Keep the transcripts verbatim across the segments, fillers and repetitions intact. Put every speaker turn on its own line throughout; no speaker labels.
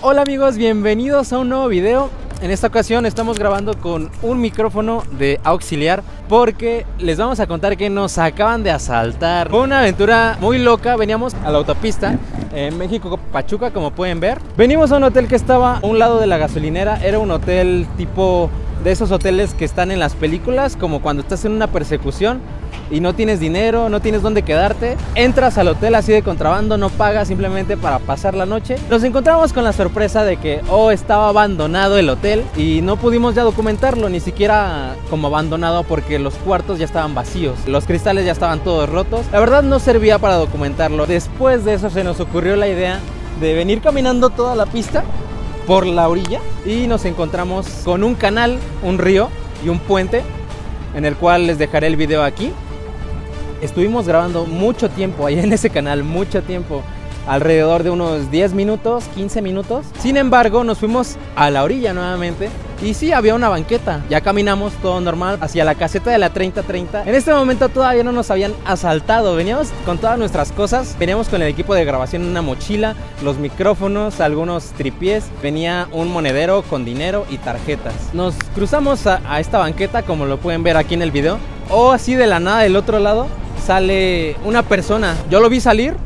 Hola amigos, bienvenidos a un nuevo video. En esta ocasión estamos grabando con un micrófono de auxiliar porque les vamos a contar que nos acaban de asaltar. Fue una aventura muy loca, veníamos a la autopista en México Pachuca, como pueden ver. Venimos a un hotel que estaba a un lado de la gasolinera. Era un hotel tipo de esos hoteles que están en las películas, como cuando estás en una persecución y no tienes dinero, no tienes dónde quedarte. Entras al hotel así de contrabando, no pagas, simplemente para pasar la noche. Nos encontramos con la sorpresa de que oh, estaba abandonado el hotel y no pudimos ya documentarlo, ni siquiera como abandonado, porque los cuartos ya estaban vacíos, los cristales ya estaban todos rotos. La verdad no servía para documentarlo. Después de eso se nos ocurrió la idea de venir caminando toda la pista por la orilla y nos encontramos con un canal, un río y un puente, en el cual les dejaré el video aquí. Estuvimos grabando mucho tiempo ahí en ese canal, mucho tiempo, alrededor de unos diez minutos, quince minutos. Sin embargo, nos fuimos a la orilla nuevamente y sí, había una banqueta. Ya caminamos todo normal hacia la caseta de la treinta treinta. En este momento todavía no nos habían asaltado. Veníamos con todas nuestras cosas. Veníamos con el equipo de grabación en una mochila, los micrófonos, algunos tripiés. Venía un monedero con dinero y tarjetas. Nos cruzamos a, a esta banqueta, como lo pueden ver aquí en el video. O así de la nada, del otro lado sale una persona. Yo lo vi salir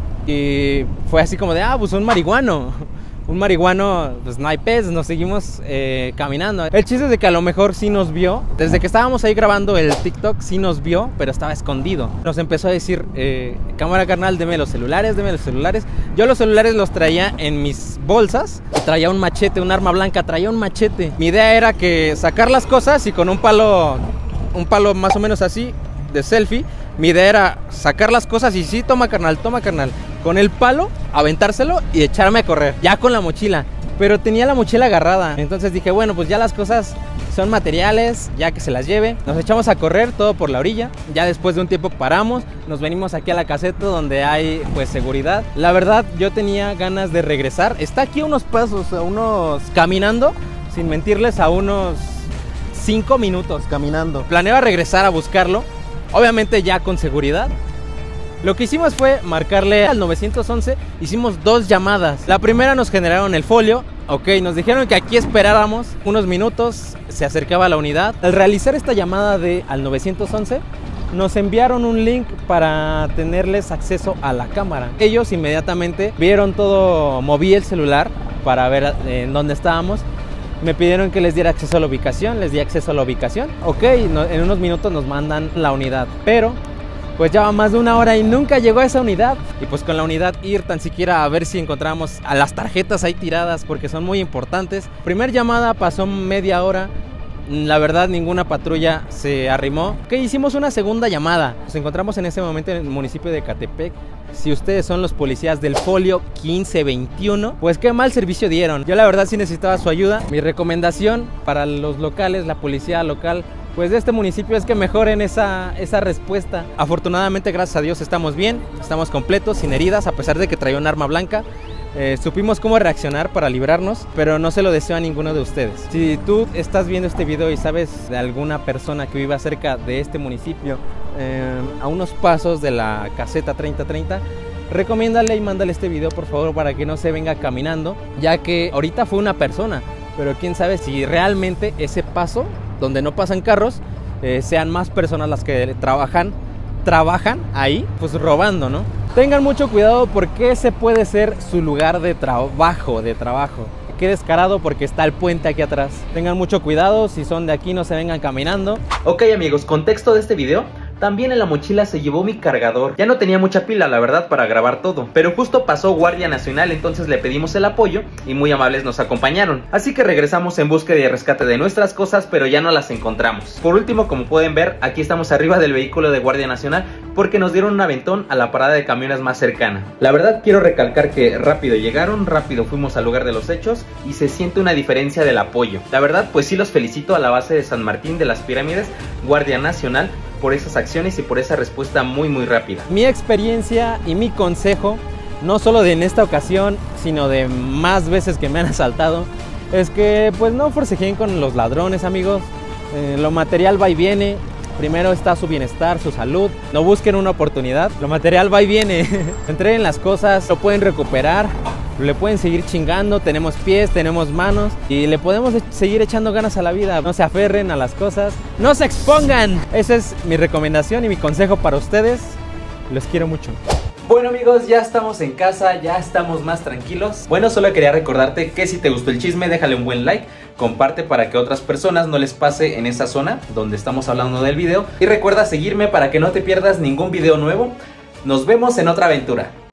y fue así como de, ah, pues un marihuano. Un marihuano, pues no hay pez, nos seguimos eh, caminando. El chiste es de que a lo mejor sí nos vio. Desde que estábamos ahí grabando el TikTok sí nos vio, pero estaba escondido. Nos empezó a decir, eh, cámara carnal, deme los celulares, deme los celulares. Yo los celulares los traía en mis bolsas. Traía un machete, un arma blanca, traía un machete. Mi idea era que sacar las cosas y con un palo, un palo más o menos así, de selfie. Mi idea era sacar las cosas y sí, toma carnal, toma carnal. Con el palo, aventárselo y echarme a correr, ya con la mochila. Pero tenía la mochila agarrada. Entonces dije, bueno, pues ya las cosas son materiales, ya que se las lleve. Nos echamos a correr, todo por la orilla. Ya después de un tiempo paramos, nos venimos aquí a la caseta donde hay pues seguridad. La verdad, yo tenía ganas de regresar. Está aquí a unos pasos, a unos caminando, sin mentirles, a unos cinco minutos caminando. Planeaba regresar a buscarlo, obviamente ya con seguridad. Lo que hicimos fue marcarle al nueve once. Hicimos dos llamadas. La primera nos generaron el folio. Ok, nos dijeron que aquí esperáramos unos minutos. Se acercaba la unidad. Al realizar esta llamada de al nueve once, nos enviaron un link para tenerles acceso a la cámara. Ellos inmediatamente vieron todo. Moví el celular para ver en dónde estábamos. Me pidieron que les diera acceso a la ubicación. Les di acceso a la ubicación. Ok, no, en unos minutos nos mandan la unidad. Pero pues ya va más de una hora y nunca llegó a esa unidad. Y pues con la unidad ir tan siquiera a ver si encontramos a las tarjetas ahí tiradas, porque son muy importantes. Primer llamada, pasó media hora. La verdad, ninguna patrulla se arrimó. Ok, hicimos una segunda llamada. Nos encontramos en ese momento en el municipio de Ecatepec. Si ustedes son los policías del folio quince veintiuno, pues qué mal servicio dieron. Yo la verdad sí necesitaba su ayuda. Mi recomendación para los locales, la policía local pues de este municipio, es que mejoren esa, esa respuesta. Afortunadamente, gracias a Dios, estamos bien, estamos completos, sin heridas, a pesar de que traía un arma blanca. Eh, supimos cómo reaccionar para librarnos, pero no se lo deseo a ninguno de ustedes. Si tú estás viendo este video y sabes de alguna persona que viva cerca de este municipio, eh, a unos pasos de la caseta treinta treinta, recomiéndale y mándale este video, por favor, para que no se venga caminando, ya que ahorita fue una persona, pero quién sabe si realmente ese paso donde no pasan carros, eh, sean más personas las que trabajan, trabajan ahí, pues robando, ¿no? Tengan mucho cuidado porque ese puede ser su lugar de trabajo, de trabajo. Qué descarado, porque está el puente aquí atrás. Tengan mucho cuidado, si son de aquí no se vengan caminando.
Ok amigos, contexto de este video. También en la mochila se llevó mi cargador. Ya no tenía mucha pila, la verdad, para grabar todo, pero justo pasó Guardia Nacional, entonces le pedimos el apoyo y muy amables nos acompañaron. Así que regresamos en búsqueda y rescate de nuestras cosas, pero ya no las encontramos. Por último, como pueden ver, aquí estamos arriba del vehículo de Guardia Nacional porque nos dieron un aventón a la parada de camiones más cercana. La verdad, quiero recalcar que rápido llegaron, rápido fuimos al lugar de los hechos y se siente una diferencia del apoyo. La verdad, pues sí los felicito a la base de San Martín de las Pirámides, Guardia Nacional, por esas acciones y por esa respuesta muy muy rápida.
Mi experiencia y mi consejo, no solo de en esta ocasión, sino de más veces que me han asaltado, es que pues no forcejeen con los ladrones, amigos. Eh, lo material va y viene. Primero está su bienestar, su salud. No busquen una oportunidad. Lo material va y viene. Entreguen las cosas, lo pueden recuperar. le pueden seguir chingando, tenemos pies, tenemos manos y le podemos seguir echando ganas a la vida. No se aferren a las cosas, no se expongan. Esa es mi recomendación y mi consejo para ustedes. Los quiero mucho. Bueno amigos, ya estamos en casa, ya estamos más tranquilos. Bueno, solo quería recordarte que si te gustó el chisme, déjale un buen like, comparte para que a otras personas no les pase en esa zona donde estamos hablando del video. Y recuerda seguirme para que no te pierdas ningún video nuevo. Nos vemos en otra aventura.